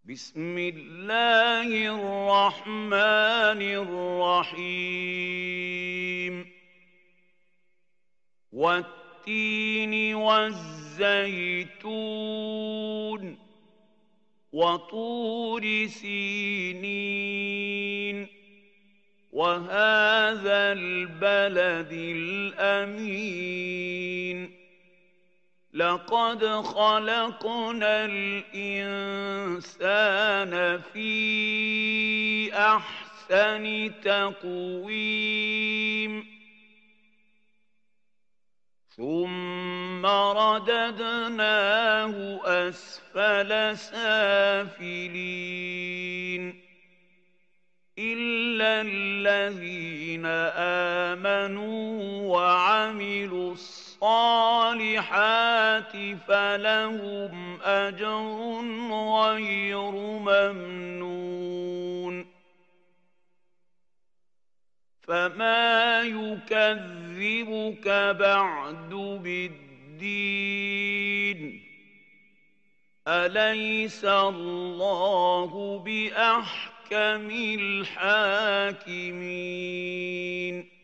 بسم الله الرحمن الرحيم والتين والزيتون وطور سينين وهذا البلد الأمين لقد خلقنا الإنسان في أحسن تقويم ثم رددناه أسفل سافلين إلا الذين آمنوا وعملوا الصالحات فلهم أجر غير ممنون فما يكذبك بعد بالدين أليس الله بأحكم الحاكمين